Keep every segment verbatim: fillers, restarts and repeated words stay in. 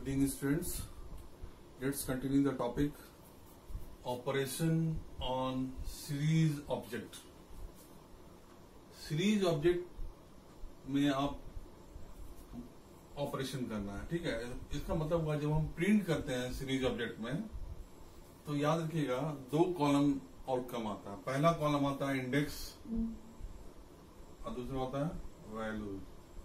evening students, let's continue the topic operation on series object. Series object में आप operation करना है, ठीक है। इसका मतलब हुआ जब हम प्रिंट करते हैं सीरीज ऑब्जेक्ट में, तो याद रखिएगा दो कॉलम आउटकम आता है। पहला कॉलम आता है इंडेक्स और दूसरा होता है values.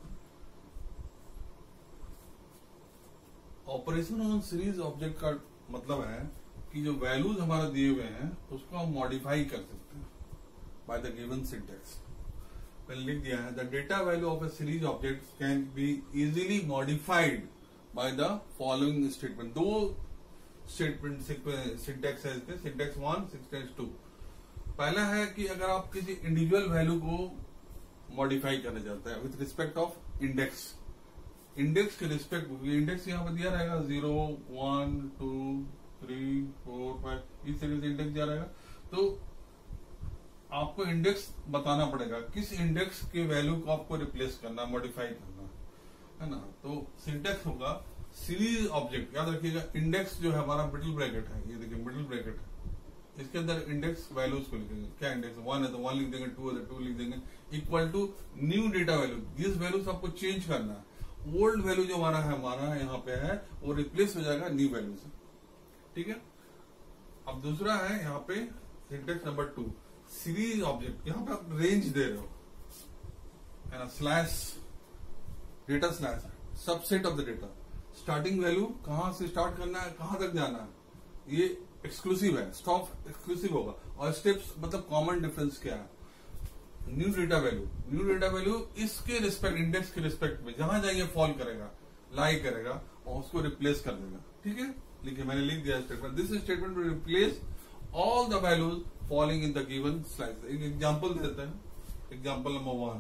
Operation on series object का मतलब है कि जो वैल्यूज हमारा दिए हुए हैं उसको हम मॉडिफाई कर सकते हैं बाय द गिवन सिंटेक्स। मैंने लिख दिया है the data value of a series object can be easily modified by the following statement. दो स्टेटमेंट सिंटेक्स है इसके, सिंटेक्स वन सिंटेक्स टू। पहला है कि अगर आप किसी इंडिविजुअल वैल्यू को मॉडिफाई करना चाहते हैं with respect of index, index के रिस्पेक्ट, इंडेक्स यहाँ पर दिया रहेगा zero one two three four five, इस तरीके से इंडेक्स दिया रहेगा। तो आपको इंडेक्स बताना पड़ेगा किस इंडेक्स के वैल्यू को आपको रिप्लेस करना, मॉडिफाई करना है ना। तो सिंटेक्स होगा सीरीज ऑब्जेक्ट। याद रखिएगा इंडेक्स जो है हमारा मिडिल ब्रैकेट है, ये देखिए मिडिल ब्रैकेट है, इसके अंदर इंडेक्स वैल्यूज को लिखेंगे। क्या इंडेक्स वन है तो वन लिख देंगे, टू है तो टू लिख देंगे, equal to new data value. This values आपको चेंज करना है। ओल्ड वैल्यू जो हमारा है हमारा यहाँ पे है वो रिप्लेस हो जाएगा न्यू वैल्यू से, ठीक है। अब दूसरा है यहाँ पे syntax number two, series object. यहाँ पे आप रेंज दे रहे हो है ना, slash data slash subset of the data. Starting value कहां से स्टार्ट करना है, कहां तक जाना है, ये एक्सक्लूसिव है, स्टॉप एक्सक्लूसिव होगा। और स्टेप्स मतलब कॉमन डिफरेंस क्या है। New data value, new data value इसके रिस्पेक्ट, इंडेक्स के रिस्पेक्ट में जहां जाइए फॉल करेगा, लाई करेगा और उसको रिप्लेस कर देगा, ठीक है। लिखिए मैंने लिख दिया statement, this statement will replace all the values following in the given slice. एक एग्जांपल देते हैं, एग्जांपल नंबर वन।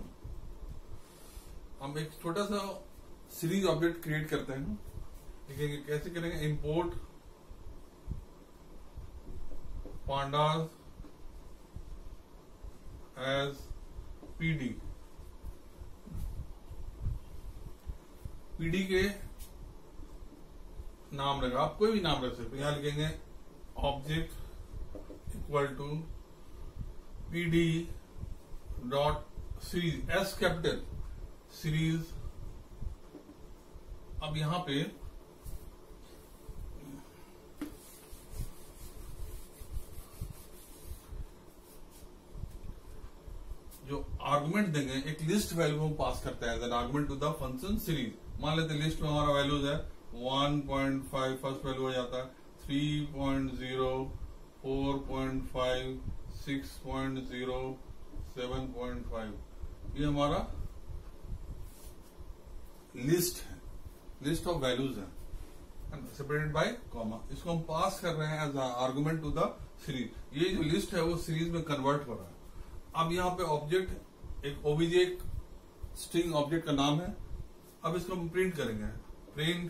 हम एक छोटा सा सीरीज ऑब्जेक्ट क्रिएट करते हैं, देखिए कैसे करेंगे। Import pandas as PD, PD के नाम रहेगा, आप कोई भी नाम रख सकते हैं। यहां लिखेंगे object equal to PD dot series, S capital series. अब यहां पे जो आर्गुमेंट देंगे, एक लिस्ट वैल्यू हम पास करते हैं as an argument to the function series. मान लेते हैं लिस्ट में हमारा वैल्यूज है one point five first value हो जाता है, three point zero, four point five, six point zero, seven point five. ये हमारा लिस्ट है, लिस्ट ऑफ वैल्यूज है सेपरेटेड बाय कॉमा। इसको हम पास कर रहे हैं as argument to the series. ये जो लिस्ट है वो सीरीज में कन्वर्ट हो रहा है। अब यहाँ पे ऑब्जेक्ट एक ओबीजे, एक स्ट्रिंग ऑब्जेक्ट का नाम है। अब इसको हम प्रिंट करेंगे, प्रिंट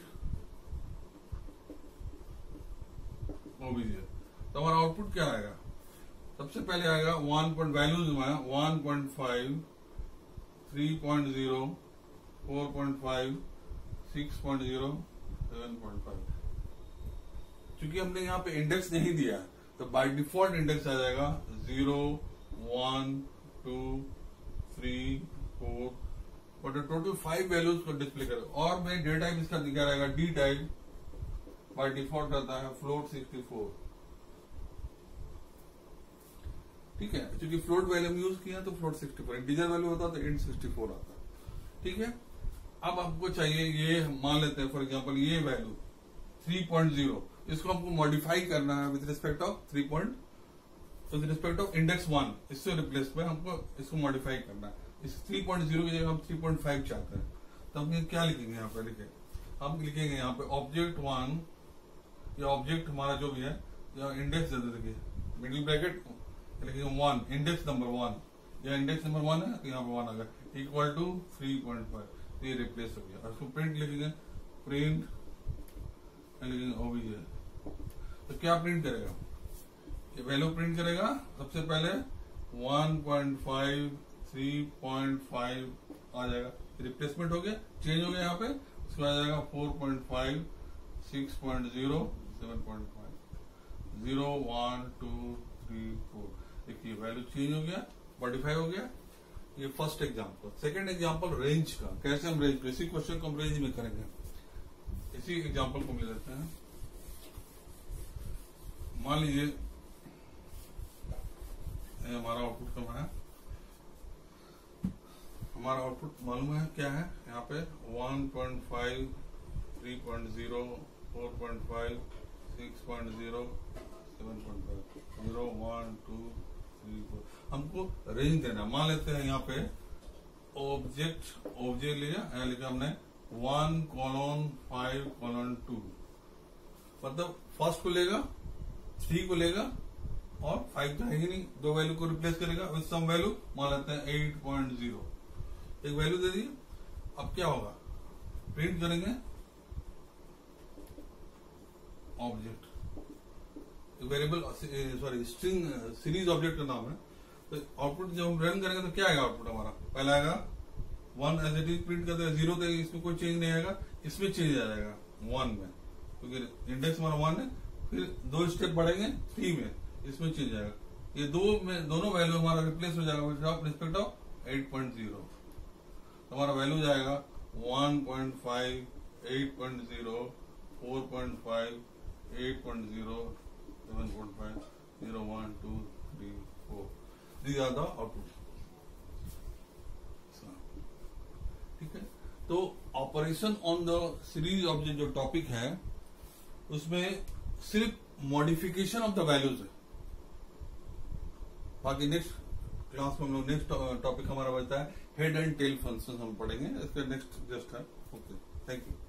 ओबीजे। तो हमारा आउटपुट क्या आएगा, सबसे पहले आएगा वन पॉइंट वैल्यूज में one point five, three point zero, four point five, six point zero, seven point five. चूंकि हमने यहाँ पे इंडेक्स नहीं दिया तो बाय डिफॉल्ट इंडेक्स आ जाएगा zero, one, two, three, four, but total five values को डिस्प्ले करेगा। और मैं डेटा टाइप इसका दिखा रहेगा डी टाइप, बाय डिफॉल्ट रहता है फ्लोट सिक्सटी फोर, ठीक है। क्योंकि फ्लोट वैल्यू हम यूज किया तो float sixty four, integer value होता तो इंट सिक्सटी फोर आता, ठीक है। अब आपको चाहिए ये, मान लेते हैं फॉर एग्जांपल ये वैल्यू थ्री पॉइंट जीरो, इसको हमको मॉडिफाई करना है with respect of three point with respect of index one, इससे रिप्लेस में हमको इसको मॉडिफाई करना है। इस थ्री पॉइंट जीरो की जगह हम थ्री पॉइंट फाइव चाहते हैं, तो हम क्या लिखेंगे यहाँ पे, लिखे हम लिखेंगे यहाँ पे ऑब्जेक्ट वन, या ऑब्जेक्ट हमारा जो भी है, या इंडेक्स दे देंगे मिडिल ब्रैकेट, लिखेंगे वन, इंडेक्स नंबर वन, या इंडेक्स नंबर वन है तो यहाँ पे वन आ गया, equal to three point five, तो ये रिप्लेस हो गया। और उसको प्रिंट लिखेंगे, प्रिंट लिखेंगे ओबीजे। तो क्या प्रिंट करेगा, ये वैल्यू प्रिंट करेगा। सबसे पहले one point five, three point five आ जाएगा, रिप्लेसमेंट हो गया, चेंज हो गया यहाँ पे। उसके बाद आ जाएगा four point five, six point zero, seven point five, zero, one, two, three, four. देखिए वैल्यू चेंज हो गया, मॉडिफाई हो गया। ये first example. Second example range का, कैसे हम रेंज, इसी क्वेश्चन को हम रेंज में करेंगे। इसी एग्जांपल को ले लेते हैं। मान लीजिए हमारा आउटपुट कम है, हमारा आउटपुट मालूम है क्या है, यहाँ पे one point five, three point zero, four point five, six point zero, seven point five, zero, one, two, three, four. हमको रेंज देना। मान लेते हैं यहाँ पे ऑब्जेक्ट ऑब्जेक्ट लिया, यहाँ लिखा हमने one colon five colon two, मतलब फर्स्ट को लेगा, थ्री को लेगा और फाइव तो है ही नहीं, दो वैल्यू को रिप्लेस करेगा विद सम वैल्यू। मान लेते हैं एट पॉइंट जीरो, एक वैल्यू दे दी। अब क्या होगा, प्रिंट करेंगे object, variable sorry string series object का नाम है। तो आउटपुट जब हम रन करेंगे तो क्या आएगा आउटपुट हमारा, पहला आएगा one as it is print करते हैं, जीरो तो इसमें कोई चेंज नहीं आएगा, इसमें चेंज आ जाएगा वन में, क्योंकि इंडेक्स हमारा वन है। फिर दो स्टेप बढ़ेंगे थ्री में, इसमें चेंज आएगा, ये दो में दोनों वैल्यू हमारा रिप्लेस हो जाएगा respect of eight point zero. हमारा वैल्यू जाएगा one point five, eight point zero, four point five, eight point zero, seven point five, zero, one, two, three, four. These are the output. ठीक है, तो operation on the series object जो topic है उसमें सिर्फ modification of the values है। बाकी next class में हम लोग नेक्स्ट टॉपिक हमारा बचता है हेड एंड टेल फंक्शन हम पढ़ेंगे, इसका नेक्स्ट जस्ट है। Okay, thank you.